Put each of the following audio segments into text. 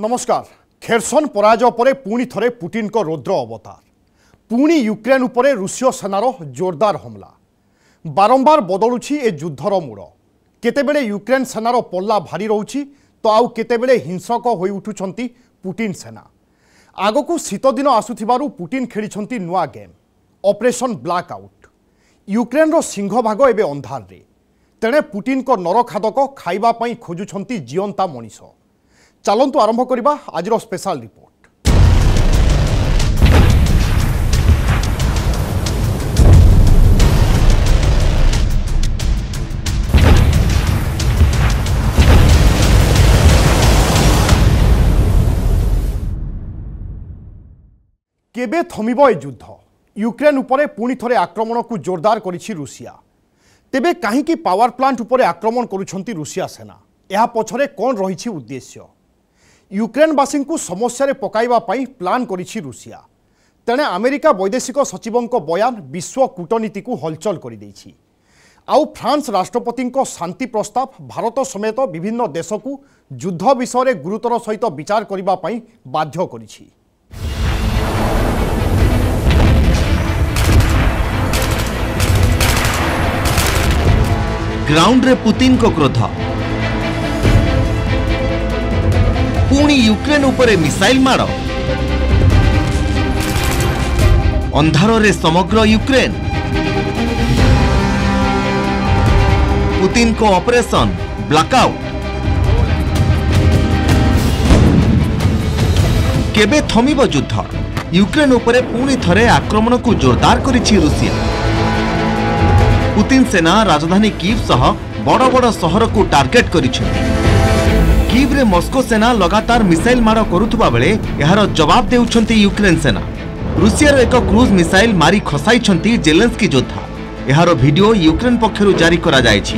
नमस्कार। खेरसन पराजय पर पुणी थरे पुटिन को रौद्र अवतार। पुणी यूक्रेन उपरे रूसीय सेनार जोरदार हमला। बारंबार बदलुछि ए युद्धर मूड़। केतेबेले यूक्रेन सेनार पल्ला भारी रहुछि तो आउ केतेबेले हिंसक होई उठुछंती पुटिन सेना। आगकू शीत दिन आसुथिबारु पुटिन खेलिछंती नुआ गेम ऑपरेशन ब्लैकआउट। यूक्रेन रो सिंहभाग एबे अंधार रे। तेणे पुटिन को नरखादक खाइबा पई खोजुछंती जीवंता मनीष। चलंतु आरंभ करिबा आजिरो स्पेशल रिपोर्ट। केबे थमिबो ए युद्ध? यूक्रेन उपरे पुणी थरे आक्रमण को जोरदार करिछि रूसिया। तेबे काहींकि पावर प्लांट उपरे आक्रमण करुछंती रूसिया सेना? एहा पछरे कोन रहिछि उद्देश्य? यूक्रेनवासी को समस्या रे पकाइबा पई प्लान करिछि रूसिया। तेणे अमेरिका वैदेशिक सचिवंक बयान विश्व कूटनीति को हलचल करि दैछि। आउ फ्रांस राष्ट्रपति शांति प्रस्ताव भारत समेत विभिन्न देश को युद्ध विषय रे गुरुतर सहित विचार करिबा पई बाध्य करिछि। ग्राउंड रे पुतिन को क्रोध। पुणी यूक्रेन उपरे मिसाइल माड़। अंधार रे समग्र यूक्रेन। पुतिन को ऑपरेशन ब्लैकआउट। केबे थमिबो युद्ध? यूक्रेन उपरे पुणी थरे आक्रमण को जोरदार करिछि रूसिया। पुतिन सेना राजधानी कीव सह बड़ बड़ सहर को टार्गेट करिछि। कीव रे मस्को सेना लगातार मिसाइल माड़ करुथुबा बेले एहार जवाब देउछंती यूक्रेन सेना। रूसियार एक क्रूज मिसाइल मारी खसाइछंती जेलेंस्की योद्धा। एहार वीडियो यूक्रेन पक्षरु जारी करा जायछि।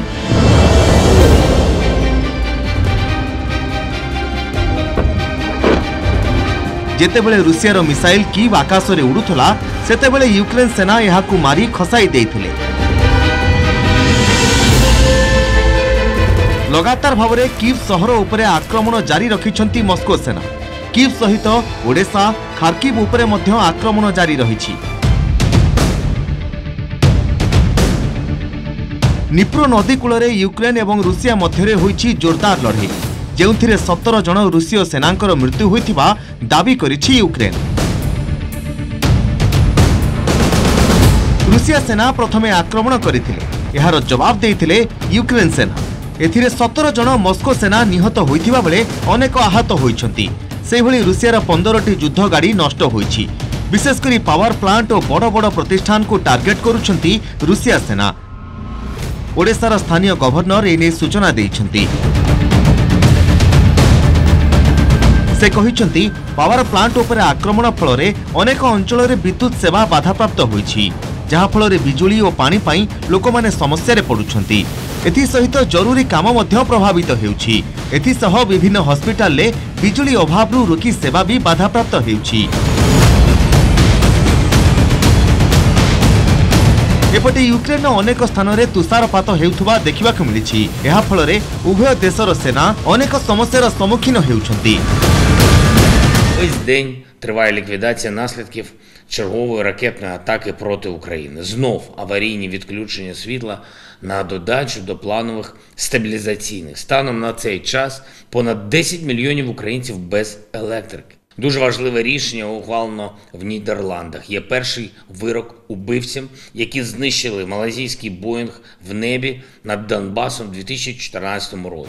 जेतेबेले रूसियार मिसाइल कीव आकाश रे उडुथला सेतेबेले यूक्रेन सेना एहाकु मारी खसाई देइथिले। लगातार भाव में कीव सहर उपरे आक्रमण जारी रखिछंती मस्को सेना। कीव सहित ओडेसा खार्किव उपरे मध्य आक्रमण जारी रहिछि। निप्रो नदी कूल यूक्रेन एवं रूसिया मध्य होइछि जोरदार लड़ाई, जेउथिरे 17 जन रूसीय सेनांकर मृत्यु होइथिबा दाबी करिछि यूक्रेन। रूसिया सेना प्रथमे आक्रमण करिथिले, एहार जवाब देइथिले यूक्रेन सेना। एथिरे 17 जन मस्को सेना निहत होइथिबा बेले अनेक आहत होइछंती। सेहिभଳି रूसियार 15टी युद्ध गाड़ी नष्ट होइछि। विशेषकर पावर प्लांट और बड़ बड़ प्रतिष्ठान को टार्गेट करुछंती रूसिया सेना। ओडेसार स्थानीय गवर्नर एने सूचना देइछंती। से कहिछंती पावर प्लांट उपरे आक्रमण फल रे अनेक अंचल रे विद्युत सेवा बाधाप्राप्त होइछि, जहा फल रे बिजुली और पानी पाई लोक माने समस्या रे पडुछंती। एथि सहित जरूरी काम मध्य प्रभावित हेउछि। एथि सह विभिन्न हॉस्पिटल ले बिजुली अभाव रोगी सेवा भी बाधाप्राप्त हेउछि। एपटे यूक्रेन अनेक स्थान रे तुषारपात हेउथुबा देखिबाक मिलिछि। एहा फल रे उभय देशर सेना अनेक समस्यार सम्मुखीन हेउछंती। Ось день триває ліквідація наслідків чергової ракетної атаки проти України. Знов аварійні відключення світла на додачу до планових стабілізаційних. Станом на цей час понад 10 мільйонів українців без електрики. Дуже важливе рішення ухвалено в Нідерландах. Є перший вирок убивцям, які знищили малайзійський Боїнг в небі над Донбасом у 2014 році.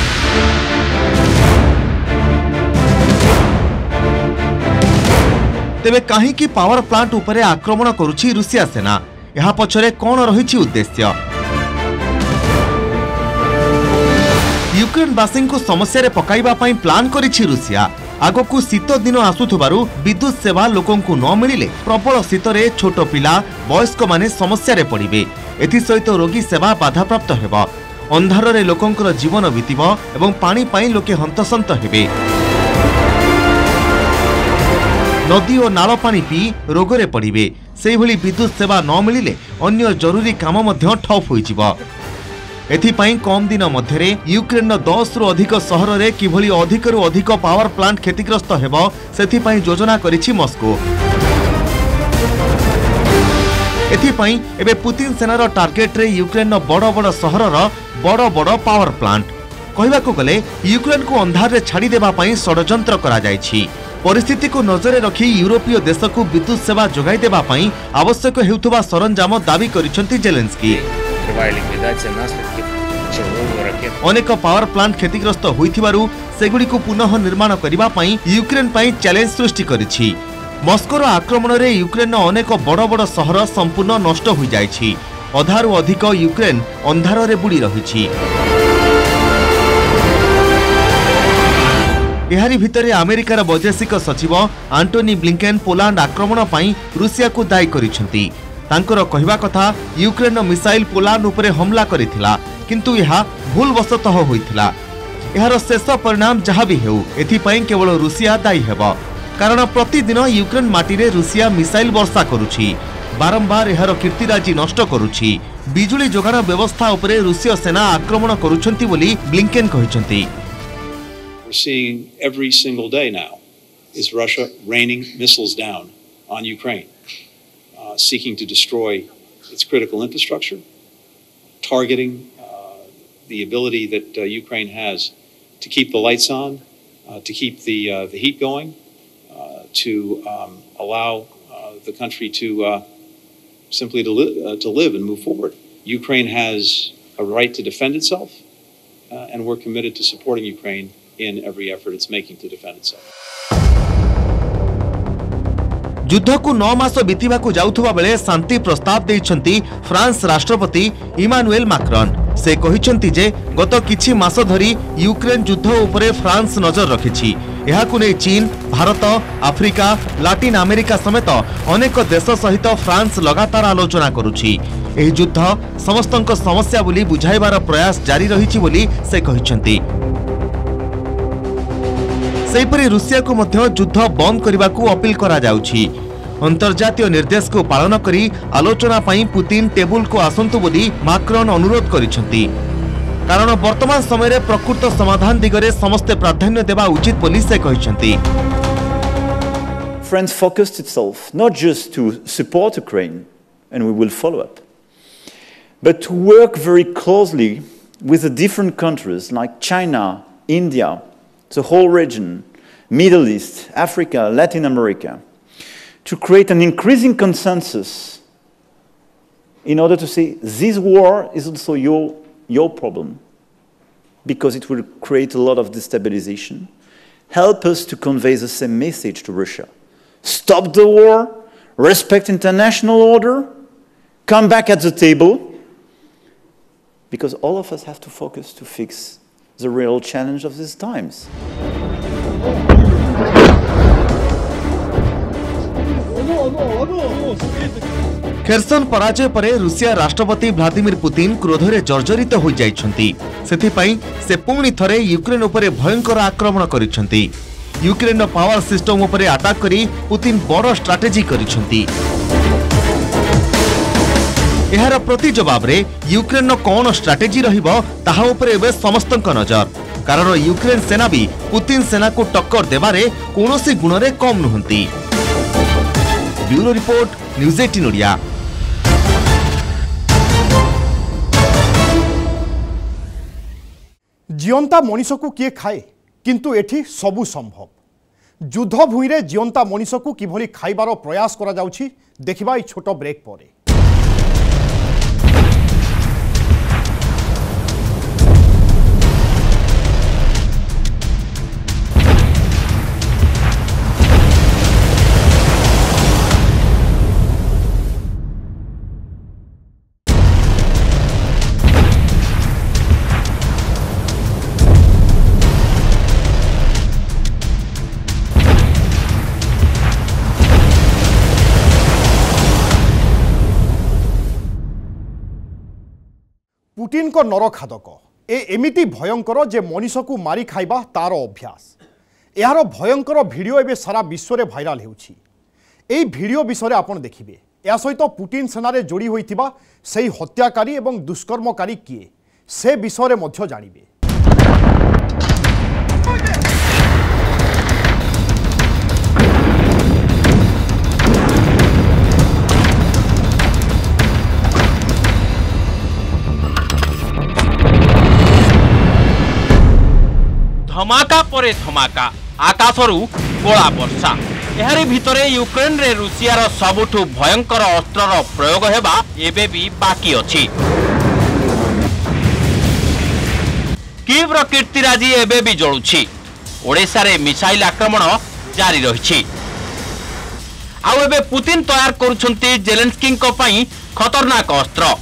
तेबे काहींकि पावर प्लांट उपरे आक्रमण करुछि रूसिया सेना? एहा पछरे कोन रहिछि उद्देश्य? यूक्रेनवासी को समस्या रे पकाइबा पई प्लान करिछि रूसिया। आगकू शीत दिन आसुथबारु विद्युत सेवा लोकंकु न मिलिले प्रबल शीत रे छोट पिला वयस्क माने समस्या रे पड़िबे। एथि सहित रोगी सेवा बाधाप्राप्त हेबो। अंधार रे लोकंकर जीवन बीतिबो एवं पानी पई लोके हंतसंत हेबे। नदी और नाल पानी पी रोगरे पड़िबे। सेही भली विद्युत सेवा न मिलिले अन्य जरूरी काम मध्य ठप होइजिबो। एथिपाई कम दिन मध्यरे यूक्रेन 10 रु अधिक सहर रे किभली अधिक रु अधिक पावर प्लांट क्षतिग्रस्त हेबो सेथिपाई योजना करिछि मस्को। एथिपाई एबे पुतिन सेनार टार्गेट रे यूक्रेन बड़ बड़ सहरर बड़ बड़ पावर प्लांट कहबाकू गले यूक्रेन को अंधार रे छाड़ी देबा पई षडयंत्र करा जायछि। परिस्थिति को नजर रखी यूरोपीय देश को विद्युत सेवा जोगाई देबा पई आवश्यक हेउथबा सरंजाम दाबी करिसंती जेलेंस्की। अनेक पावर प्लांट क्षतिग्रस्त होइथिबारु सेगुडी को पुनः निर्माण करिबा पई यूक्रेन पई चैलेंज सृष्टि करिछि। मस्कोर आक्रमण रे यूक्रेन अनेक बड़ बड़ सहर संपूर्ण नष्ट हो जाइछि। अधारु अधिक यूक्रेन अंधार रे बुड़ी रहिछि। एहारी भितरे अमेरिकार वैदेशिक सचिव आंटोनी ब्लिंकेन पोलैंड आक्रमण पई रूसिया को दायी करिसंती। तांकर कहवा कथा यूक्रेन मिसाइल पोलैंड उपरे हमला करिथिला किंतु यह भूलवशतः होइथिला। एहार शेष परिणाम जहाँ भी हेउ एथिपई केवल रूसिया दायी हेबो कारण प्रतिदिन यूक्रेन माटी रे रूसिया मिसाइल वर्षा करुछि। बारंबार एहार कीर्तिराजी नष्ट करुछि। बिजुली जोगाण व्यवस्था उपरे रूसीय सेना आक्रमण करुछंती बोली ब्लिंकेन कहिसंती। We're seeing every single day now is Russia raining missiles down on Ukraine, seeking to destroy its critical infrastructure, targeting the ability that Ukraine has to keep the lights on, to keep the heat going, to allow the country to simply to live and move forward. Ukraine has a right to defend itself, and we're committed to supporting Ukraine in every effort it's making to defend itself. युद्ध को 9 मास बीतीबा को जाउथबा बेले शांति प्रस्ताव देइछंती France राष्ट्रपति Emmanuel Macron. से कहिछंती जे गत किछि मास धरी यूक्रेन युद्ध उपरे फ्रांस नजर रखिछि। एहाकु नै चीन, भारत, आफ्रिका, लाटिन अमेरिका समेत अनेक देश सहित फ्रांस लगातार आलोचना करुछि। एही युद्ध समस्तक समस्या बोली बुझाइबार प्रयास जारी रहिछि बोली से कहिछंती। सेहिपरि रूसिया को मध्य युद्ध बंद करने को अपील करा जाउछि। अंतर्जातीय निर्देश को पालन करी आलोचना पई पुतिन टेबुल को आसंतु बोली मैक्रोन अनुरोध करिसंती कारण वर्तमान समय रे प्रकृत समाधान दिगरे समस्ते प्राधान्य देबा उचित बोली से कहिसंती। France focused itself not just to support Ukraine, and we will follow up, but to work very closely with the different countries like China, India, the whole region, Middle East, Africa, Latin America, to create an increasing consensus in order to say this war is also your problem because it will create a lot of destabilization. Help us to convey the same message to Russia. Stop the war, respect international order, come back at the table, because all of us have to focus to fix the real challenge of these times. Kherson पराजय परे Russia राष्ट्रपति Vladimir Putin क्रोधरे जर्जरित हो जाइछंती। सेथिपाई से पुणी थरे Ukraine उपरे भयंकर आक्रमण करिछंती। यूक्रेन पावर सिस्टम उपरे अटैक करी पुतिन बड़ स्ट्रैटेजी करिछंती। एहार प्रति जवाब रे यूक्रेन कौन स्ट्रैटेजी रहिबो ताहा उपरे एबे समस्तक नजर कारण यूक्रेन सेना भी पुतिन सेना को टक्कर देबारे कोनोसी गुणरे कम नहंती। Bureau report, news 18 Odia. जीवंता मनीष को किए खाए किंतु एठी सबु संभव। युद्ध भूमि रे जीवंता मनीष को किभली खाइबार प्रयास करा जाउछि देखिबा ई छोट ब्रेक परे। पुतिन को नरखादक एमिति भयंकर जे मनीष को मारी खाइबा तार अभ्यास। यार भयंकर भिडियो एबे सारा विश्व रे भाइराल हेउछि। एई भिडियो विषय आपण देखिबे। या सहित पुतिन सेना रे जोड़ी होइतिबा सेही हत्याकारी एवं दुष्कर्मकारी किए से विषय में जानिबे। धमाका परे धमाका आकाशरू गोला वर्षा एहारी भितरे यूक्रेन रे रूसियार सबुठु भयंकर अस्त्रर प्रयोग हेबा एबे भी बाकी अछि। कीव्र कीर्तिराजी एबे भी जळुछि। ओडिशा रे मिसाइल आक्रमण जारी रहिछि। आउ एबे पुतिन तैयार करूछंती जेलेंस्की को पई खतरनाक अस्त्र।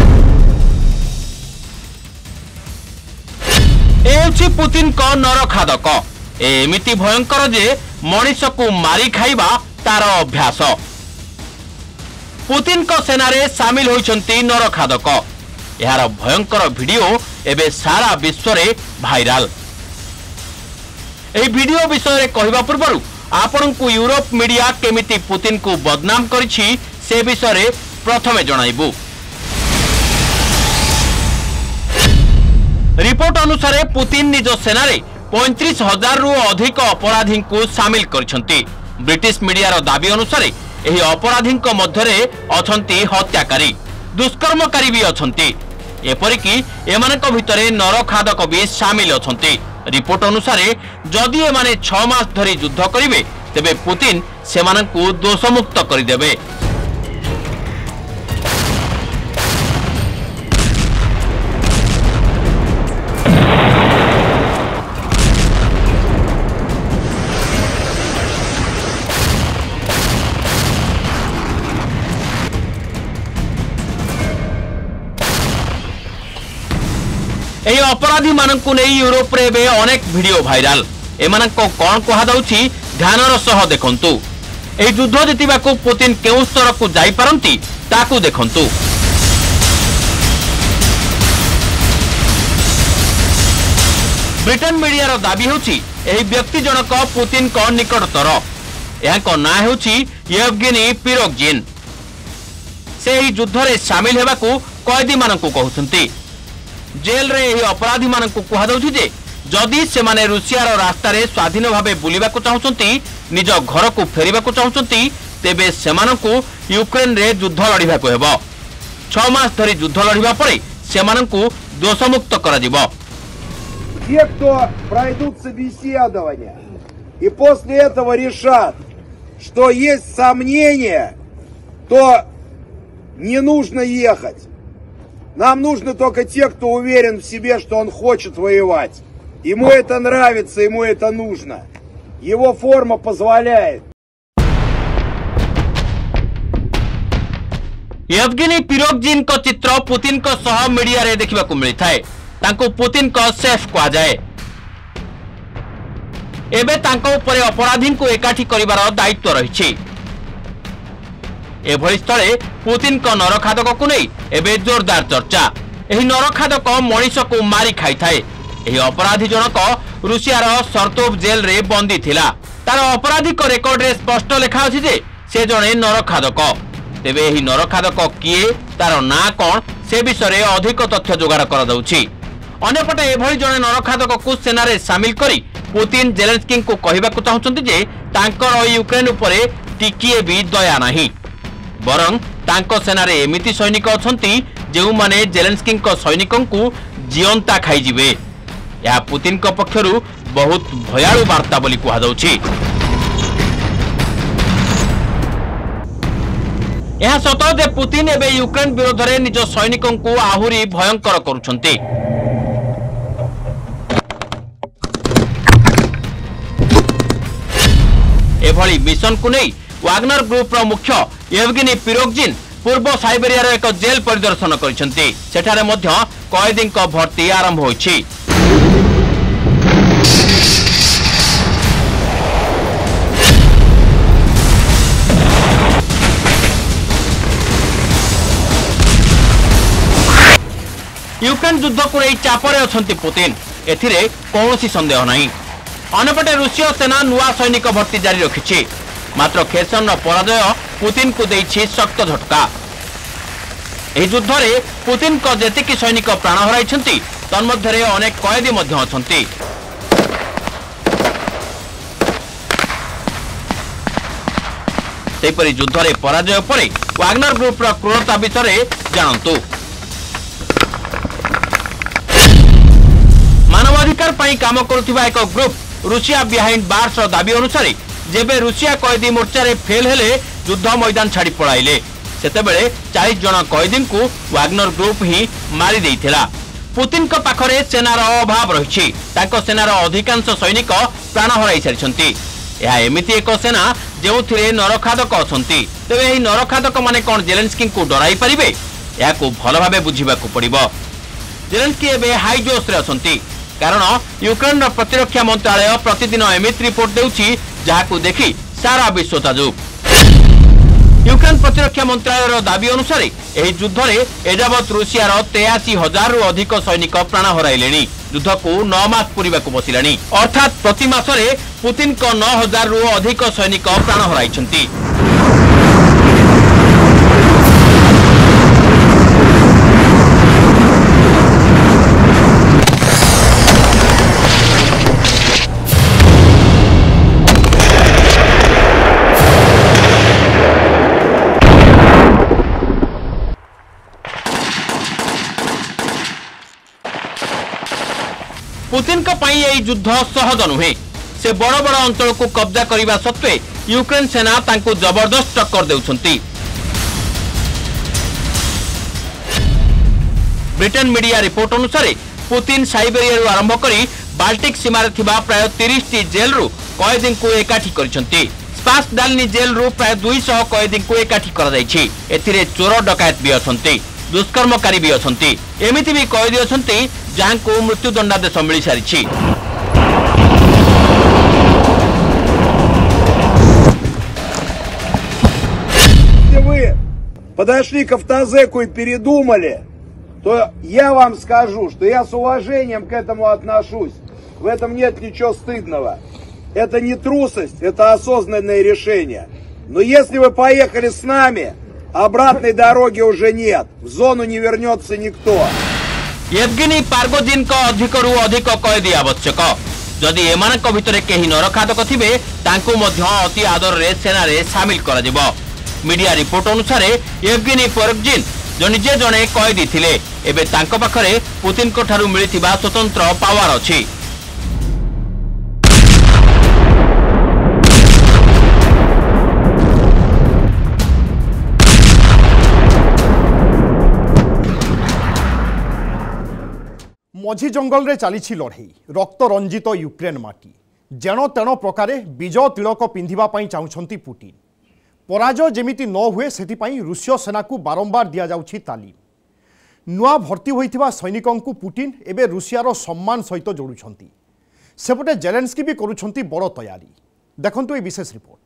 एउछि पुतिन को नरखादक एमिति भयंकर जे मनीष को मारी खाइबा तार अभ्यास। पुतिन को सेना रे सामिल होइछंती नरखादक। यार भयंकर वीडियो एबे सारा विश्व रे भाइराल। एही वीडियो विषय रे कहबा पूर्वरु आपन को यूरोप मीडिया केमिति पुतिन को बदनाम करिछि से विषय रे प्रथमे जणाइबु। रिपोर्ट अनुसार पुतिन निज सेना रे 35,000 रु अधिक अपराधी को सामिल करिसंती। ब्रिटिश मीडिया दाबी अनुसार एही अपराधी मध्य अछंती हत्याकारी दुष्कर्मकारी भी अछंती। एपरिकी एमानक भितरे नरखादक भी सामिल अछंती। रिपोर्ट अनुसार जदि एमाने 6 मास धरी युद्ध करिवे तेबे पुतिन सेमानकु दोषमुक्त करिदेबे। एही अपराधी मानकु नै यूरोप रे बे अनेक वीडियो भाइराल। एमानको कोन कहा जाउछि ध्यानर सह देखंतु। एही युद्ध जितिबाकू पुतिन केउ स्तर को जाई पारंती ताकू देखंतु। ब्रिटेन मीडिया दाबी होछि एही व्यक्ति जनक पुतिन को निकटतर। एहाको ना होछि येवगेनी पिरोगजिन। से एही युद्ध रे शामिल हेबाकू कैदी मानकू कहउछंती। जेल रे एही अपराधी मानकू कहा जाउछि जे जदि सेमाने रूसियार रास्ता रे स्वाधीन भाबे बुलिबाकू चाहुछंती निज घर को फेरिबाकू चाहुछंती तेबे सेमानकू यूक्रेन रे युद्ध लड़िबाकू हेबो। 6 मास धरि युद्ध लड़िबा परे सेमानकू दोषमुक्त कराजिबो। Те, кто пройдут собеседование и после этого решат, что есть сомнения, то не нужно ехать. Нам нужны только те, кто уверен в себе, что он хочет воевать. Ему это нравится, ему это нужно. Его форма позволяет. येवगेनी पिरोगजिन को चित्र पुतिन को सह मीडिया रे देखिबाकू मिलिथाय। तांको पुतिन को सेफ कहा जाए। एबे तांको उपरे अपराधी को एकाठी करिवार दायित्व रहिछि। एभଳି स्थले पुतिन को नरखादक को नहीं एबे जोरदार चर्चा। एही नरखादक मनीष को मारी खाई थाए। एही अपराधी जनक रूसियार सर्तोव जेल रे बंदी थिला। तार अपराधिक रेकर्ड रे स्पष्ट लेखा अछि जे से जणे नरखादक। तेबे एही नरखादक किए तार ना कोन से विषय रे अधिक तथ्य जोगाड़ करा जाउछि। अन्यपटे एभଳି जणे नरखादक को सेना रे शामिल करी पुतिन जेलेंस्की को कहिबाकू चाहुचंती जे तांकर यूक्रेन उपरे टिकिए भी दया नाही। बरं तांको सेना रे एमिति सैनिक अछंती जेउ माने जेलेंस्की को सैनिकन को जीवंता खाई जिवे। या पुतिन को पक्षरु बहुत भयालु वार्ता बोली कहा जाउछि। यह सत जे पुतिन एबे यूक्रेन विरोध रे निज सैनिकन को आहुरी भयंकर करूछंती। एभली मिशन को नहीं वाग्नर ग्रुप रो मुख्य येवगेनी पिरोगजिन पूर्व साइबेरिया रो एक जेल परिदर्शन करिसंती। सेठारे मध्य कैदी को भर्ती आरंभ होइछि। यूक्रेन युद्ध को नहीं चापरे अछंती पुतिन। एथिरे कौनसी संदेह नहीं। अन्यपटे रूसीय सेना नुआ सैनिक भर्ती जारी रखिछि। मात्र खेसन पराजय पुतिन को देछि शक्त झटका। ଏହି ଯୁଦ୍ଧରେ ପୁତିନଙ୍କ ଯେତିକି ସୈନିକ ପ୍ରାଣ ହରାଇଛନ୍ତି ତନ୍ମଧ୍ୟରେ ଅନେକ କଏଦୀ ମଧ୍ୟ ଅଛନ୍ତି। ସେହିପରି ଯୁଦ୍ଧରେ ପରାଜୟ ପରେ ୱାଗ୍ନର ଗ୍ରୁପର କ୍ରୂରତା ବିଷୟରେ ଜାଣନ୍ତୁ। मानवाधिकार पर काम करुवा एक ग्रुप रुषिया बिहाइंड बार्स दाबी अनुसार जेबे रुषिया कैदी मोर्चा रे फेल हेले युद्ध मैदान छाड़ी पड़ाइले सेतेबेले 40 जन कैदी को वाग्नर ग्रुप ही मारी देइथिला। पुतिन को पाखरे सेनार अभाव रही सेनार अधिकांश सैनिक प्राण हराई सारी। यह एमिति एक सेना जो नरखादक अच्छा तेरे यह नरखादक माने कौन जेलेंस्की को डराई पारिबे या भल भाव बुझा पड़ो। जेलेंस्की एबे हाई जोश रे अछंती कारण यूक्रेन प्रतिरक्षा मंत्रालय प्रतिदिन एमिति रिपोर्ट देउछि जहाकू देखि सारा विश्व ताजुब। यूक्रेन प्रतिरक्षा मंत्रालय दाबी अनुसार यह युद्ध में एजावत रुषियार 83,000 रु अधिक सैनिक प्राण हराइले। युद्ध को 9 मास पूरा बसिलानी अर्थात प्रति मासरे पुतिन को 9,000 रु अधिक सैनिक प्राण हराइछंती। पुतिन का पई यह युद्ध सहज नुहे। से बड़ बड़ अंचल को कब्जा करने सत्वे यूक्रेन सेना तांको जबरदस्त टक्कर देउछंती। ब्रिटेन मीडिया रिपोर्ट अनुसार पुतिन साइबेरिया आरंभ करी बाल्टिक सीमार थिबा प्राय 30 टी जेल रु कैदी को एकाठी करिसंती। स्पासडालनी जेल रु प्राय 200 कैदी को एकाठी करा जायछि। एथिरे चोर डकायत भी अछंती, दुष्कर्मकारी भी अछंती, एमिति भी कैदी अछंती जहां को मृत्युदंडादेश मिल सारी। Вы подошли к автозеку и передумали, то я вам скажу, что я с уважением к этому отношусь. В этом нет ничего стыдного. Это не трусость, это осознанное решение. Но если вы поехали с нами, обратной дороги уже нет. В зону не вернется никто. येवगेनी पार्गोजिन को अधिकरु अधिक कैदी आवश्यक। जदि एमानक भितरे केही नरखादक थिबे तांको मध्य अति आदर रे सेना रे शामिल करा जिवो। मीडिया रिपोर्ट अनुसार येवगेनी पार्गोजिन जो निजे जने कैदी थिले एबे तांको पाखरे पुतिन को ठारु मिलिथिबा स्वतंत्र पावर अछि। मझी जंगल रे चली लड़ई रक्त रंजित यूक्रेन माटी जेण तेण प्रकार विजय तिलक पिंधिबा पई चाहुछंती पुतिन। पराजय जेमिति न हुए सेतिपई रूसीय सेना को बारंबार दिया जाउछि तालीम। नुआ भर्ती होइथिबा सैनिकों को पुतिन एबे रूसियार सम्मान सहित जोड़ुछंती। सेपटे जेलेंस्की भी करुछंती बड़ तैयारी। देखंतु ए विशेष रिपोर्ट।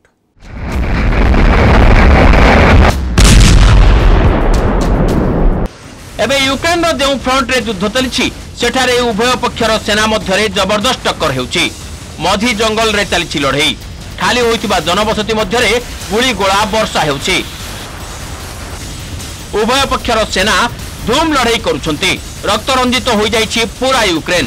एबे यूक्रेन रो जो फ्रंट रे युद्ध चली सेठारे उभय पक्षर सेना मध्यरे जबरदस्त टक्कर हेउछि। मझी जंगल रे चली लड़ई खाली होइतिबा जनबसति मध्यरे गुली गोला वर्षा हेउछि। उभय पक्षर सेना धूम लड़ई करुछंती। रक्त रंजित होई जाइछि पूरा यूक्रेन।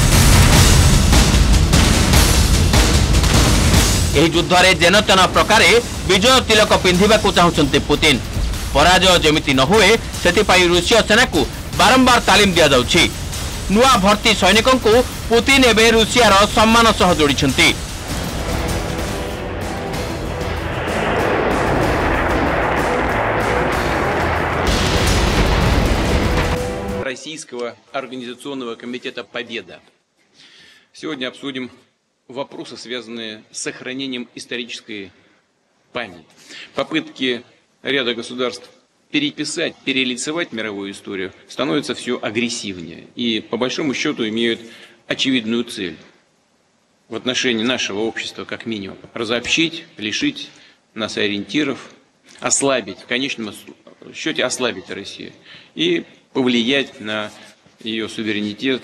एही युद्धरे जेन तेन प्रकार विजय तिलक पिंधिबाकू चाहुछंती पुतिन। पराजय जेमिति न हुए सेतिपई रूसीय सेना को बारंबार तालीम दिया जाउछि। नुआ भर्ती सैनिकों को पुतिन एबे रूसियार सम्मान सह जोड़िछंती। Российского организационного комитета «Победа». Сегодня обсудим вопросы, связанные с сохранением исторической памяти. Попытки ряда государств переписать, перелицевать мировую историю становятся все агрессивнее и, по большому счету, имеют очевидную цель в отношении нашего общества, как минимум, разобщить, лишить нас ориентиров, ослабить, в конечном счете ослабить Россию и повлиять на ее суверенитет,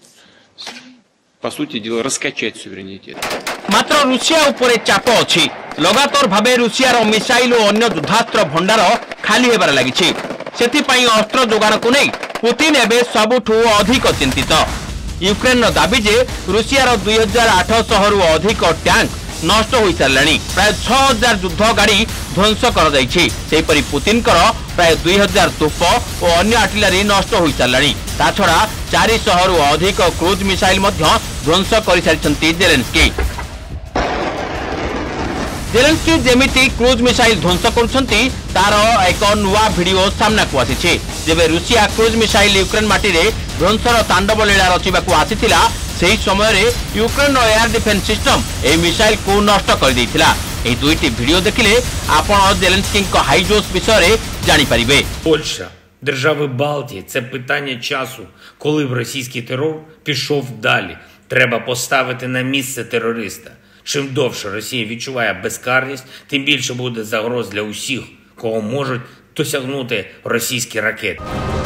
по сути дела, раскачать суверенитет. मात्र रूसिया उपरे चाप अछि। लगातार भावे रूसियार मिसाइल और अन्य युद्धास्त्र भंडार खाली हेबार लागिछि। सेथिपाई अस्त्र जोगाण को नहीं पुतिन एबे सबुठू अधिक चिंतित। यूक्रेन दाबी जे रूसियार 2800 रु अधिक टैंक नष्ट हो सारे प्राय 6000 युद्ध गाड़ी ध्वंस कर पुतिन प्राय 2000 तोप और अन्य आर्टिलरी नष्ट हो सारे छड़ा 400 रु अधिक क्रूज मिसाइल ध्वंस कर सारी जेलेंस्की। जेलेंस्की जेमिति क्रूज मिसाइल ध्वंस करुछंती तार एक नुआ वीडियो सामना को आसी जेबे रूसिया क्रूज मिसाइल यूक्रेन माटी रे ध्वंसर तांडव लीला रचिबा को आसीथिला सेही समय रे यूक्रेन एयर डिफेंस सिस्टम ए मिसाइल को नष्ट कर देथिला। ए दुईटी वीडियो देखिले आपण जेलेंस्की को हाई जोश विषय रे जानि परिबे। Польща, держави Балтії – це питання часу, коли б російський терор пішов далі. Треба поставити на місце терориста. Чим довше Росія відчуває безкарність, тим більше буде загроз для усіх, кого можуть досягнути російські ракети.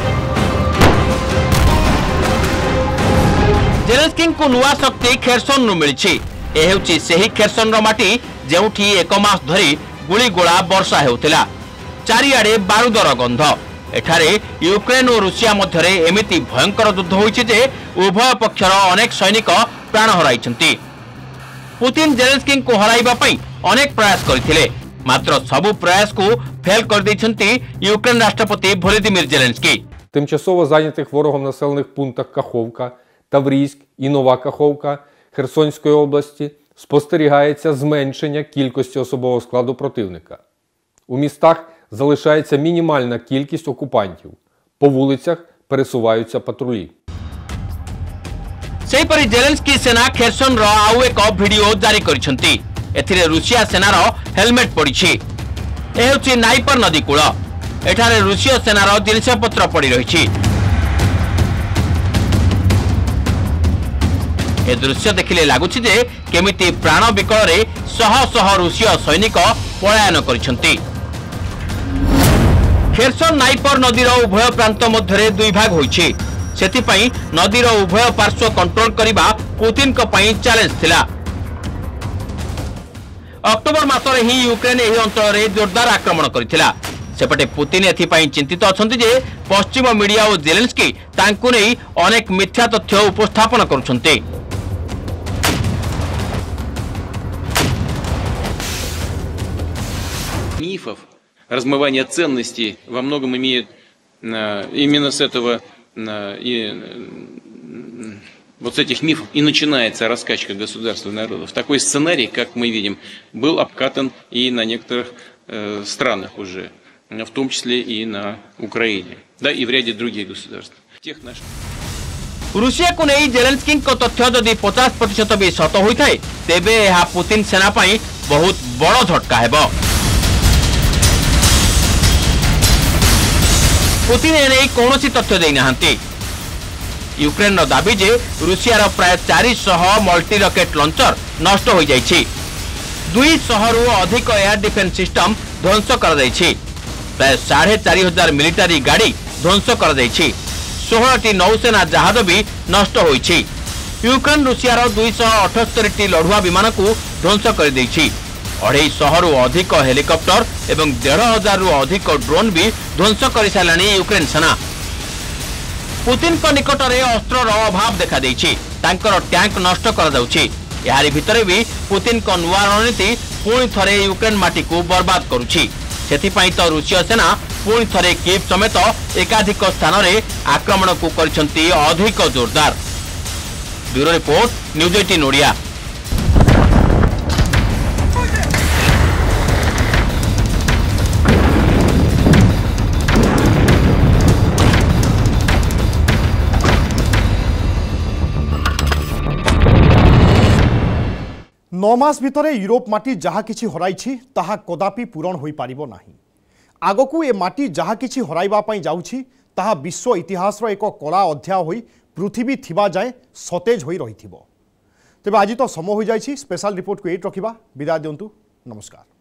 जेलेंस्की को नुआ शक्ति खेरसन नु मिली। ए हेउची सेही खेरसन रो माटी जेउठी एक मास धरी गुली गोला वर्षा हेउथिला। चारिआडे बारूदर गंध। एठारे यूक्रेन और रूसिया मध्यरे एमिति भयंकर युद्ध होइछि जे उभय पक्षर अनेक सैनिक प्राण हराइछन्ति। पुतिन जेलेंस्की को हराइबा पई अनेक प्रयास करथिले मात्र सबु प्रयास को फेल कर दैछन्ति यूक्रेन राष्ट्रपति वोलोदिमीर जेलेंस्की। Тимчасово зайнятих ворогом населених пунктах Каховка, Таврійськ і Нова Каховка Херсонської області спостерігається зменшення кількості особового складу противника. У містах залишається мінімальна кількість окупантів. По вулицях пересуваються патрулі. सेहीपरि जेलेंस्की सेना खेरसन रो आउ एक वीडियो जारी करिसंती। एथिरे रूसिया सेनार हेलमेट पड़िछि। ए होछि नाइपर नदी कूल। एठारे रूसिया सेनार जिनिसपत्र पड़ी रहिछि। ए दृश्य देखिले लागुछि जे केमिति प्राण विकल रे शह शह रूसिया सैनिक पलायन करिसंती। खेरसन नाइपर नदीर उभय प्रांत मध्यरे दुई भाग होइछि। सेथिपाई नदीर उभय पार्श्व कंट्रोल करिबा पुतिन को पई चैलेंज थिला। अक्टोबर मासरे ही यूक्रेन एही अंचल रे जोरदार आक्रमण करिथिला। सेपटे पुतिन एथिपाई चिंतित अछंती जे पश्चिम मीडिया और जेलेंस्की तांकु नै अनेक मिथ्या तथ्य उपस्थापन करुछन्ते। Мифов, размывание ценностей во многом имеет именно с этого вот с этих мифов и начинается раскачка государства и народов. Такой сценарий, как мы видим, был обкатан и на некоторых странах уже, в том числе и на Украине, да, и в ряде других государств. Тех наших. रूसिया को नहीं जेलेंस्की को तथ्य जदि 50% भी सत होता है तेबे यह पुतिन सेना पाई बहुत बड़ झटका हेबो। पुतिन एने कौनसी तथ्य दे नाहंती। यूक्रेन रो दाबी जे रूसिया प्राय 400 मल्टी रॉकेट लॉन्चर नष्ट हो जाइछि। 200 रु अधिक एयर डिफेंस सिस्टम ध्वंस कर दैछि। प्राय 4500 मिलिटरी गाड़ी ध्वंस कर दैछि। 16टी नौसेना जहाज भी नष्ट होइछि। यूक्रेन रूसिया 278टी लढुआ विमान को ध्वंस कर दैछि। 250 रु अधिक हेलिकॉप्टर एवं 1500 रु अधिक ड्रोन भी ध्वंस कर सारानी यूक्रेन सेना। पुतिन को निकट में अस्त्र अभाव देखा देछि। तांकर टैंक नष्ट कर जाउछि। यारी भितरे भी पुतिन को नुआ रणनीति पुणी थरे यूक्रेन माटी को बर्बाद करुछि। सेथिपाई तो रूसिया सेना पुणी थरे कीव समेत एकाधिक स्थान में आक्रमण को करछंती अधिक जोरदार। Bureau report, news 18 Odia. नौ मास भितर यूरोप माटी जहा किछि हराइछि ताहा कदापि पूरण होई पारिबो नाही। आगकू ए माटी जहा किछि हराइबा पई जाउछि ताहा विश्व इतिहासर एक कला अध्याय होई पृथ्वी थिबा जाए सतेज होई रहिथिबो। तेबे आज तो समय हो जाइछि। स्पेशल रिपोर्ट को एट रखिबा। विदाय दियंतु। नमस्कार।